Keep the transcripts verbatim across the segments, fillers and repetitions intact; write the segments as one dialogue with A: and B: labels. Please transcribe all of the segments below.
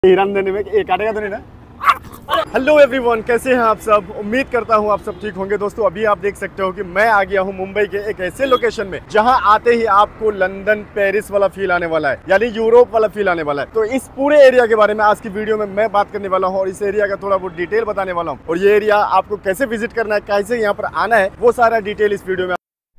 A: हिरन देने में एक काटेगा तो नहीं ना। हेलो एवरीवन, कैसे हैं आप सब। उम्मीद करता हूं आप सब ठीक होंगे। दोस्तों अभी आप देख सकते हो कि मैं आ गया हूं मुंबई के एक ऐसे लोकेशन में जहां आते ही आपको लंदन पेरिस वाला फील आने वाला है, यानी यूरोप वाला फील आने वाला है। तो इस पूरे एरिया के बारे में आज की वीडियो में मैं बात करने वाला हूं और इस एरिया का थोड़ा बहुत डिटेल बताने वाला हूं और ये एरिया आपको कैसे विजिट करना है, कैसे यहाँ पर आना है, वो सारा डिटेल इस वीडियो में।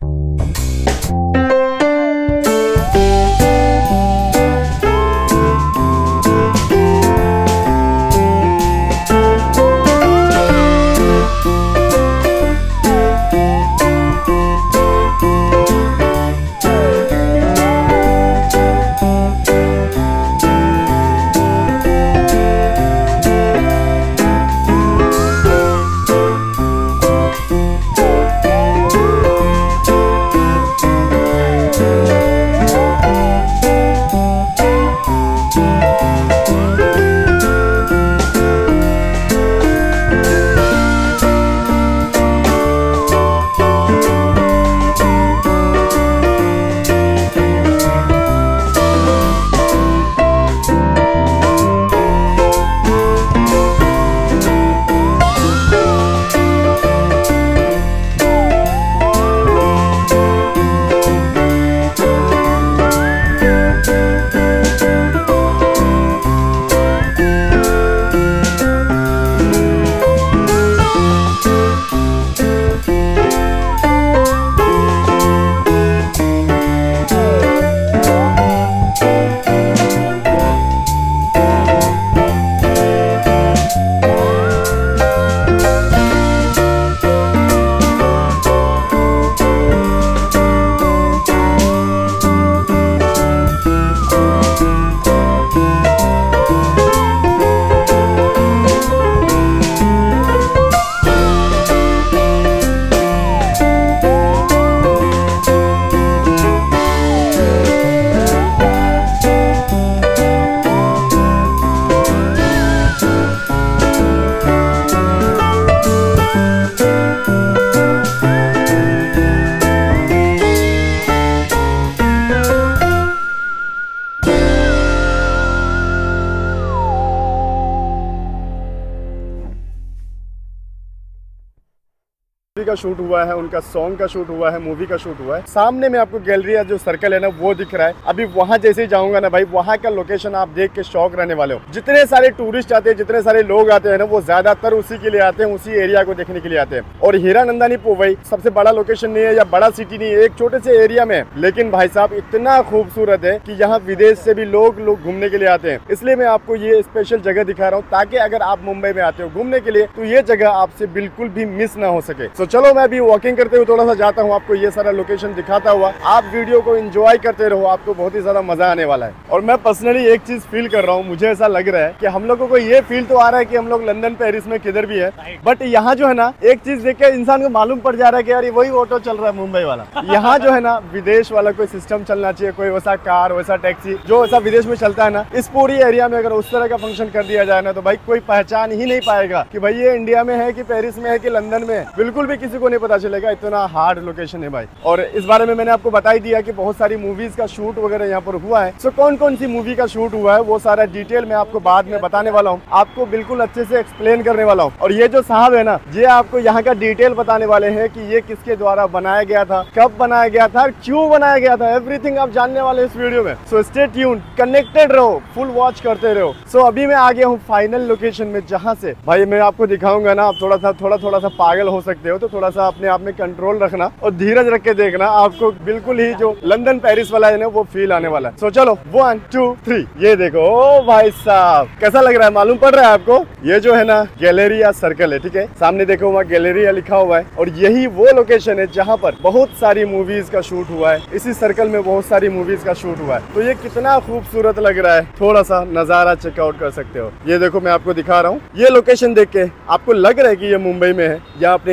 A: का शूट हुआ है, उनका सॉन्ग का शूट हुआ है, मूवी का शूट हुआ है। सामने में आपको गैलरी या जो सर्कल है ना वो दिख रहा है। अभी वहां जैसे ही जाऊंगा ना भाई, वहां का लोकेशन आप देख के शौक रहने वाले हो। जितने सारे टूरिस्ट आते हैं, जितने सारे लोग आते हैं ना, वो ज्यादातर उसी के लिए आते हैं, उसी एरिया को देखने के लिए आते हैं। और हीरानंदानी पोवई सबसे बड़ा लोकेशन नहीं है या बड़ा सिटी नहीं है, एक छोटे से एरिया में, लेकिन भाई साहब इतना खूबसूरत है कि यहाँ विदेश से भी लोग लोग घूमने के लिए आते हैं। इसलिए मैं आपको ये स्पेशल जगह दिखा रहा हूँ, ताकि अगर आप मुंबई में आते हो घूमने के लिए तो ये जगह आपसे बिल्कुल भी मिस ना हो सके। तो चलो मैं अभी वॉकिंग करते हुए थोड़ा सा जाता हूँ, आपको ये सारा लोकेशन दिखाता हुआ। आप वीडियो को एंजॉय करते रहो, आपको बहुत ही ज्यादा मजा आने वाला है। और मैं पर्सनली एक चीज फील कर रहा हूँ, मुझे ऐसा लग रहा है कि हम लोगों को ये फील तो आ रहा है कि हम लोग लंदन पेरिस में किधर भी है, बट यहाँ जो है ना एक चीज देख के इंसान को मालूम पड़ जा रहा है कि यार वही ऑटो चल रहा है मुंबई वाला। यहाँ जो है ना विदेश वाला कोई सिस्टम चलना चाहिए, कोई वैसा कार वैसा टैक्सी जो ऐसा विदेश में चलता है ना, इस पूरी एरिया में अगर उस तरह का फंक्शन कर दिया जाए ना, तो भाई कोई पहचान ही नहीं पाएगा कि भाई ये इंडिया में है कि पेरिस में है कि लंदन में है। बिल्कुल भी किसी को नहीं पता चलेगा, इतना हार्ड लोकेशन है भाई। और इस बारे में मैंने आपको बता ही दिया कि बहुत सारी मूवीज का शूट वगैरह यहाँ पर हुआ है। सो कौन कौन सी मूवी का शूट हुआ है वो सारा डिटेल मैं आपको बाद में बताने वाला हूँ, आपको बिल्कुल अच्छे से एक्सप्लेन करने वाला हूँ। और ये जो साहब है ना, ये आपको यहाँ का डिटेल बताने वाले हैं कि ये किसके द्वारा बनाया गया था, कब बनाया गया था, क्यों बनाया गया था, एवरीथिंग आप जानने वाले इस वीडियो में। सो स्टे ट्यून्ड, कनेक्टेड रहो, फुल वॉच करते रहो। सो so, अभी मैं आ गया हूँ फाइनल लोकेशन में, जहाँ से भाई मैं आपको दिखाऊंगा ना, आप थोड़ा सा थोड़ा थोड़ा सा पागल हो सकते हो, तो थोड़ा सा अपने आप में कंट्रोल रखना और धीरज रख के देखना, आपको बिल्कुल ही जो लंदन पेरिस वाला है ना वो फील आने वाला है। सो चलो वन टू थ्री, ये देखो। ओ भाई साहब कैसा लग रहा है, मालूम पड़ रहा है आपको? ये जो है ना गैलेरिया सर्कल है, ठीक है, सामने देखो वहाँ गैलेरिया लिखा हुआ है। और यही वो लोकेशन है जहाँ पर बहुत सारी मूवीज का शूट हुआ है। इसी सर्कल में बहुत सारी मूवीज का शूट हुआ है। तो ये कितना खूबसूरत लग रहा है, थोड़ा सा नजारा चेकआउट कर सकते हो। ये देखो मैं आपको दिखा रहा हूँ, ये लोकेशन देख के आपको लग रहा है कि ये मुंबई में है या अपने इंडिया में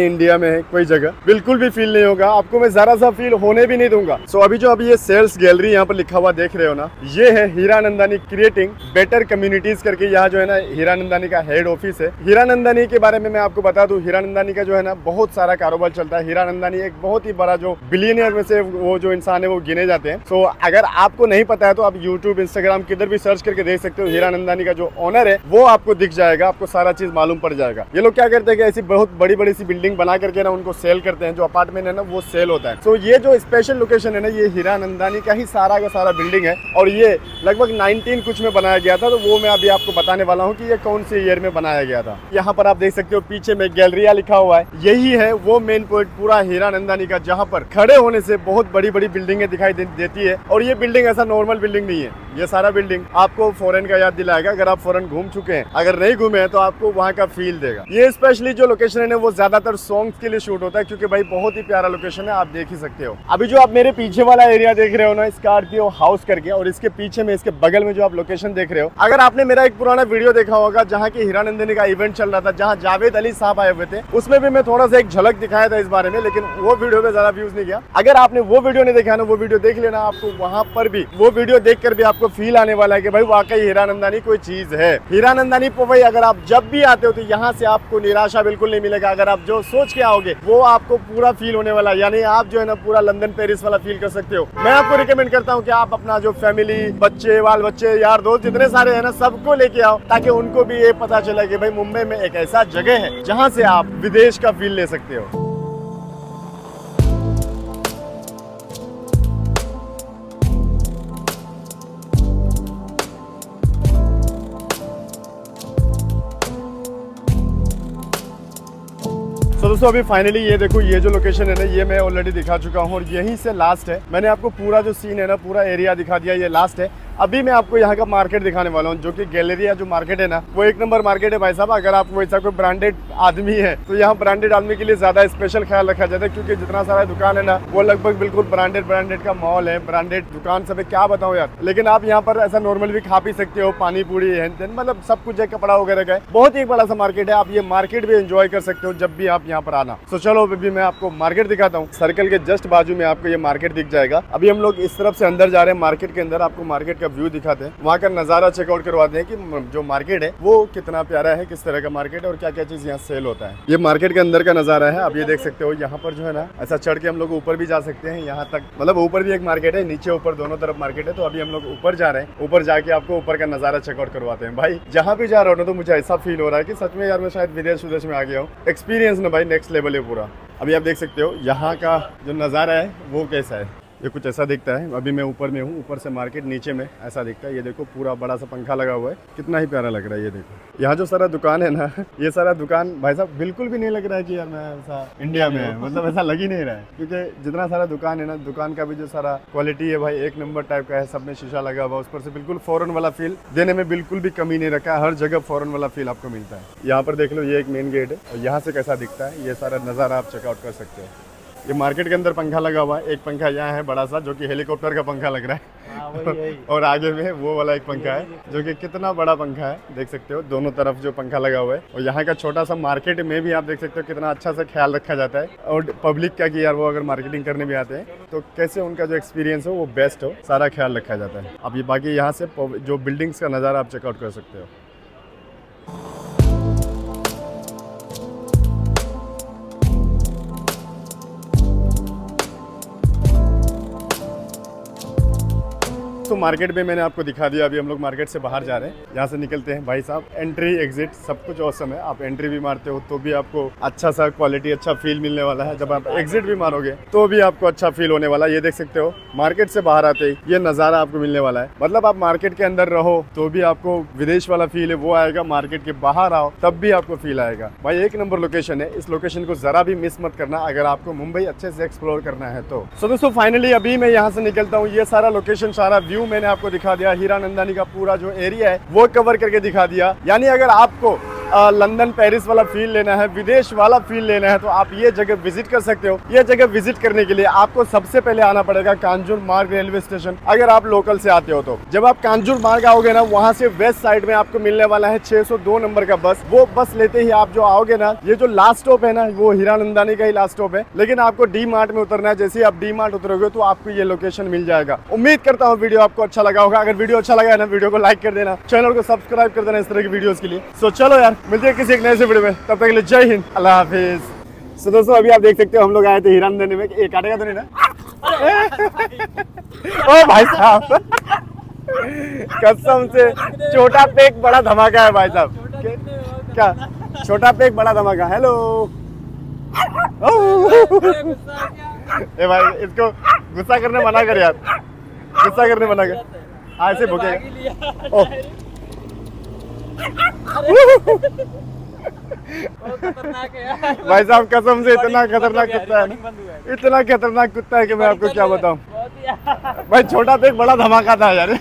A: में है कोई जगह, बिल्कुल भी फील नहीं होगा आपको, मैं जरा सा फील होने भी नहीं दूंगा। सो so, अभी जो अभी ये सेल्स गैलरी यहाँ पर लिखा हुआ देख रहे हो ना, ये है हीरानंदानी क्रिएटिंग बेटर कम्युनिटीज करके, यहाँ जो है ना हीरानंदानी का हेड ऑफिस है। हीरानंदानी के बारे में मैं आपको बता दूं, हीरानंदानी का जो है ना बहुत सारा कारोबार चलता है। हीरानंदानी एक बहुत ही बड़ा जो बिलियनियर में से वो जो इंसान है वो गिने जाते हैं। सो so, अगर आपको नहीं पता है तो आप यूट्यूब, इंस्टाग्राम किधर भी सर्च करके देख सकते हो। हीरानंदानी का जो ओनर है वो आपको दिख जाएगा, आपको सारा चीज मालूम पड़ जाएगा। ये लोग क्या करते हैं कि ऐसी बहुत बड़ी बड़ी सी बिल्डिंग बना करके ना उनको सेल करते हैं, जो अपार्टमेंट है ना वो सेल होता है। सो so, ये जो स्पेशल लोकेशन है ना, ये हीरानंदानी का ही सारा का सारा बिल्डिंग है और ये लगभग नाइनटीन कुछ में बनाया गया था। तो वो मैं अभी आपको बताने वाला हूँ कि ये कौन से ईयर में बनाया गया था। यहाँ पर आप देख सकते हो पीछे में गैलरिया लिखा हुआ है, यही है वो मेन पॉइंट पूरा हीरानंदानी का, जहाँ पर खड़े होने से बहुत बड़ी बड़ी बिल्डिंगें दिखाई दे, देती है। और ये बिल्डिंग ऐसा नॉर्मल बिल्डिंग नहीं है, ये सारा बिल्डिंग आपको फॉरेन का याद दिलाएगा। अगर आप फॉरेन घूम चुके हैं, अगर नहीं घूमे हैं तो आपको वहाँ का फील देगा। ये स्पेशली जो लोकेशन है ना वो ज्यादातर सॉन्ग्स के लिए शूट होता है, क्योंकि भाई बहुत ही प्यारा लोकेशन है, आप देख ही सकते हो। अभी जो आप मेरे पीछे वाला एरिया देख रहे हो ना, स्कॉर्पियो हाउस करके, और इसके पीछे में इसके बगल में जो आप लोकेशन देख रहे हो, अगर आपने मेरा एक पुराना वीडियो देखा होगा जहाँ की हीरानंदानी का इवेंट चल रहा था, जहाँ जावेद अली साहब आए हुए थे, उसमें भी मैं थोड़ा सा एक झलक दिखाया था इस बारे में, लेकिन वो वीडियो में ज्यादा व्यूज नहीं गया। अगर आपने वो वीडियो नहीं देखा ना, वो वीडियो देख लेना, आपको वहाँ पर भी वो वीडियो देख कर भी आपको फील आने वाला है कि भाई वाकई हीरानंदानी कोई चीज है। हीरानंदानी पर भाई अगर आप जब भी आते हो तो यहाँ से आपको निराशा बिल्कुल नहीं मिलेगा। अगर आप जो सोच के आओगे वो आपको पूरा फील होने वाला है, यानी आप जो है ना पूरा लंदन पेरिस वाला फील कर सकते हो। मैं आपको रिकमेंड करता हूँ कि आप अपना जो फैमिली, बच्चे, बाल बच्चे, यार दोस्त जितने सारे हैं ना, सबको लेके आओ, ताकि उनको भी ये पता चले कि भाई मुंबई में एक ऐसा जगह है जहाँ से आप विदेश का फील ले सकते हो। तो दोस्तों अभी फाइनली ये देखो, ये जो लोकेशन है ना, ये मैं ऑलरेडी दिखा चुका हूँ और यहीं से लास्ट है। मैंने आपको पूरा जो सीन है ना, पूरा एरिया दिखा दिया, ये लास्ट है। अभी मैं आपको यहाँ का मार्केट दिखाने वाला हूँ, जो कि गैलरिया जो मार्केट है ना, वो एक नंबर मार्केट है भाई साहब। अगर आप वैसा कोई ब्रांडेड आदमी है तो यहाँ ब्रांडेड आदमी के लिए ज्यादा स्पेशल ख्याल रखा जाता है, क्योंकि जितना सारा दुकान है ना वो लगभग बिल्कुल ब्रांडेड ब्रांडेड का मॉल है, ब्रांडेड दुकान सब है, क्या बताऊँ यार। लेकिन आप यहाँ पर ऐसा नॉर्मल भी खा पी सकते हो, पानी पूरी है, मतलब सब कुछ है, कपड़ा वगैरह का है। बहुत ही बड़ा सा मार्केट है, आप ये मार्केट भी एंजॉय कर सकते हो जब भी आप यहाँ पर आना। तो चलो अभी मैं आपको मार्केट दिखाता हूँ। सर्कल के जस्ट बाजू में आपको ये मार्केट दिख जाएगा। अभी हम लोग इस तरफ से अंदर जा रहे हैं, मार्केट के अंदर आपको मार्केट का व्यू दिखाते हैं, वहाँ का नज़ारा चेकआउट करवाते हैं कि जो मार्केट है वो कितना प्यारा है, किस तरह का मार्केट है और क्या क्या चीज़ यहाँ सेल होता है। ये मार्केट के अंदर का नज़ारा है। अब ये देख सकते हो, यहाँ पर जो है ना ऐसा चढ़ के हम लोग ऊपर भी जा सकते हैं, यहाँ तक, मतलब ऊपर भी एक मार्केट है, नीचे ऊपर दोनों तरफ मार्केट है। तो अभी हम लोग ऊपर जा रहे हैं, ऊपर जाके आपको ऊपर का नज़ारा चेकआउट करवाते हैं। भाई जहाँ भी जा रहा हूँ ना तो मुझे ऐसा फील हो रहा है कि सच में यार मैं शायद विदेश विदेश में आ गया हूँ। एक्सपीरियंस ना भाई नेक्स्ट लेवल है पूरा। अभी आप देख सकते हो यहाँ का जो नज़ारा है वो कैसा है, ये कुछ ऐसा दिखता है। अभी मैं ऊपर में हूँ, ऊपर से मार्केट नीचे में ऐसा दिखता है। ये देखो पूरा बड़ा सा पंखा लगा हुआ है, कितना ही प्यारा लग रहा है। ये देखो यहाँ जो सारा दुकान है ना, ये सारा दुकान भाई साहब बिल्कुल भी नहीं लग रहा है कि यार मैं ऐसा इंडिया में है, मतलब ऐसा लग ही नहीं रहा है, क्योंकि जितना सारा दुकान है ना, दुकान का भी जो सारा क्वालिटी है भाई एक नंबर टाइप का है। सब में शीशा लगा हुआ, उस पर से बिल्कुल फॉरेन वाला फील देने में बिल्कुल भी कमी नहीं रखा है। हर जगह फॉरेन वाला फील आपको मिलता है। यहाँ पर देख लो, ये एक मेन गेट है और यहाँ से कैसा दिखता है ये सारा नज़ारा आप चेकआउट कर सकते हो। ये मार्केट के अंदर पंखा लगा हुआ है, एक पंखा यहाँ है बड़ा सा जो कि हेलीकॉप्टर का पंखा लग रहा है। हाँ, वही, वही। और आगे में वो वाला एक पंखा है जो कि कितना बड़ा पंखा है, देख सकते हो दोनों तरफ जो पंखा लगा हुआ है। और यहाँ का छोटा सा मार्केट में भी आप देख सकते हो कितना अच्छा सा ख्याल रखा जाता है। और पब्लिक का कि यार वो अगर मार्केटिंग करने भी आते हैं तो कैसे उनका जो एक्सपीरियंस हो वो बेस्ट हो, सारा ख्याल रखा जाता है। अब ये बाकी यहाँ से जो बिल्डिंग्स का नज़ारा आप चेकआउट कर सकते हो। तो मार्केट में मैंने आपको दिखा दिया। अभी हम लोग मार्केट से बाहर जा रहे हैं, यहाँ से निकलते हैं। भाई साहब एंट्री एग्जिट सब कुछ औसम है। आप एंट्री भी मारते हो तो भी आपको अच्छा सा क्वालिटी, अच्छा फील मिलने वाला है। जब आप एग्जिट भी मारोगे तो भी आपको अच्छा फील होने वाला है। ये देख सकते हो मार्केट से बाहर आते ही ये नज़ारा आपको मिलने वाला है। मतलब आप मार्केट के अंदर रहो तो भी आपको विदेश वाला फील है वो आएगा, मार्केट के बाहर आओ तब भी आपको फील आएगा। भाई एक नंबर लोकेशन है, इस लोकेशन को जरा भी मिस मत करना अगर आपको मुंबई अच्छे से एक्सप्लोर करना है तो। सो दोस्तों फाइनली अभी मैं यहाँ से निकलता हूँ। ये सारा लोकेशन, सारा व्यू मैंने आपको दिखा दिया। हीरानंदानी का पूरा जो एरिया है वो कवर करके दिखा दिया। यानी अगर आपको आ, लंदन पेरिस वाला फील लेना है, विदेश वाला फील लेना है, तो आप ये जगह विजिट कर सकते हो। ये जगह विजिट करने के लिए आपको सबसे पहले आना पड़ेगा कांजूर मार्ग रेलवे स्टेशन, अगर आप लोकल से आते हो तो। जब आप कांजूर मार्ग आओगे ना, वहाँ से वेस्ट साइड में आपको मिलने वाला है छह सौ दो नंबर का बस। वो बस लेते ही आप जो आओगे ना, ये जो लास्ट स्टॉप है ना, वो हीरानंदानी का ही लास्ट स्टॉप है, लेकिन आपको डी मार्ट में उतरना है। जैसे ही आप डी मार्ट उतरोगे तो आपको ये लोकेशन मिल जाएगा। उम्मीद करता हूँ वीडियो आपको अच्छा लगा होगा। अगर वीडियो अच्छा लगा है ना, वीडियो को लाइक कर देना, चैनल को सब्सक्राइब कर देना इस तरह की वीडियोस के लिए। सो चलो यार, मिलते हैं किसी एक नए से वीडियो में, तब तक के लिए जय हिंद, अल्लाह हाफिज। सो दोस्तों, अभी आप देख सकते हो हम लोग आए थे हीरानंदानी में। एक काटेगा तो नहीं ना? ओ भाई साहब, कसम से छोटा पेक बड़ा धमाका है भाई साहब। क्या छोटा पेक बड़ा धमाका? हेलो ए भाई, इसको गुस्सा करने मना कर यार, गुस्सा करने मना कर। हाँ, ऐसे भूखेगा। भाई साहब कसम से इतना खतरनाक कुत्ता है ना, इतना खतरनाक कुत्ता है कि मैं आपको क्या बताऊं। भाई छोटा पेक बड़ा धमाका था यार।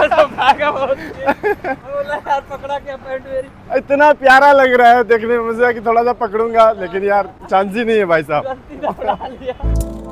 A: इतना प्यारा लग रहा है देखने में मुझे कि थोड़ा सा पकड़ूंगा, लेकिन यार चांस ही नहीं है भाई साहब।